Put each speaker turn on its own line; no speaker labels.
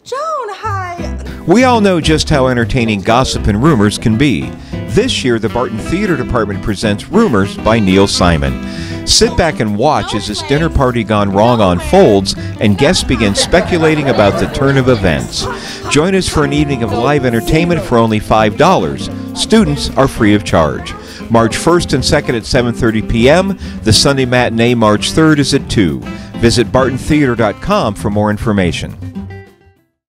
Joan, hi.
We all know just how entertaining gossip and rumors can be. This year, the Barton Theatre Department presents Rumors by Neil Simon. Sit back and watch as this dinner party gone wrong unfolds and guests begin speculating about the turn of events. Join us for an evening of live entertainment for only $5. Students are free of charge. March 1st and 2nd at 7:30 p.m. The Sunday matinee, March 3rd, is at 2. Visit bartontheatre.com for more information.